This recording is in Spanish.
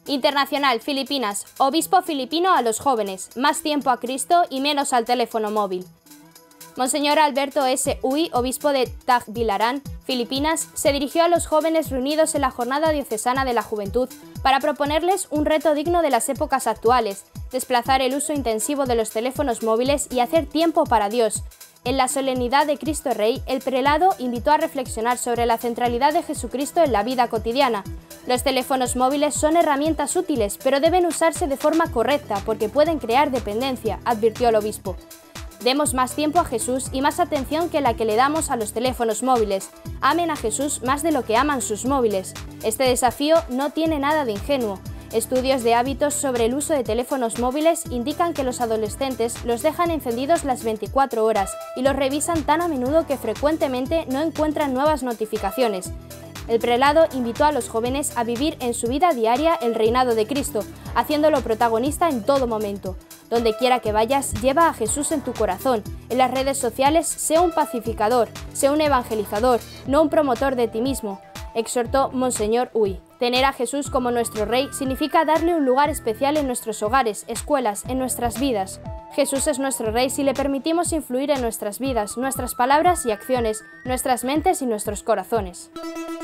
Internacional, Filipinas. Obispo filipino a los jóvenes. Más tiempo a Cristo y menos al teléfono móvil. Monseñor Alberto S. Uy, obispo de Tagbilaran, Filipinas, se dirigió a los jóvenes reunidos en la Jornada Diocesana de la Juventud para proponerles un reto digno de las épocas actuales, desplazar el uso intensivo de los teléfonos móviles y hacer tiempo para Dios. En la solemnidad de Cristo Rey, el prelado invitó a reflexionar sobre la centralidad de Jesucristo en la vida cotidiana. Los teléfonos móviles son herramientas útiles, pero deben usarse de forma correcta porque pueden crear dependencia, advirtió el obispo. Demos más tiempo a Jesús y más atención que la que le damos a los teléfonos móviles. Amen a Jesús más de lo que aman sus móviles. Este desafío no tiene nada de ingenuo. Estudios de hábitos sobre el uso de teléfonos móviles indican que los adolescentes los dejan encendidos las 24 horas y los revisan tan a menudo que frecuentemente no encuentran nuevas notificaciones. El prelado invitó a los jóvenes a vivir en su vida diaria el reinado de Cristo, haciéndolo protagonista en todo momento. Donde quiera que vayas, lleva a Jesús en tu corazón. En las redes sociales, sé un pacificador, sé un evangelizador, no un promotor de ti mismo, exhortó Monseñor Uy. Tener a Jesús como nuestro Rey significa darle un lugar especial en nuestros hogares, escuelas, en nuestras vidas. Jesús es nuestro Rey si le permitimos influir en nuestras vidas, nuestras palabras y acciones, nuestras mentes y nuestros corazones.